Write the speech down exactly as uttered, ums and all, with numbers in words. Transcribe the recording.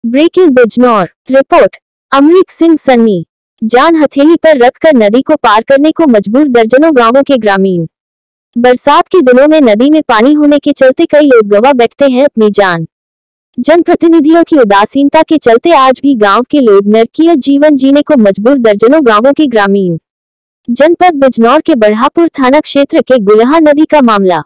Breaking Bijnor report Amrik Singh Sunny. जान हथेली पर रखकर नदी को पार करने को मजबूर दर्जनों गांवों के ग्रामीण। बरसात के दिनों में नदी में पानी होने के चलते कई लोग गंवा बैठते हैं अपनी जान। जनप्रतिनिधियों की उदासीनता के चलते आज भी गांव के लोग नरकीय जीवन जीने को मजबूर दर्जनों गांवों के ग्रामीण। जनपद बिजनौर के बढ़ापुर थाना क्षेत्र के गुलहा नदी का मामला।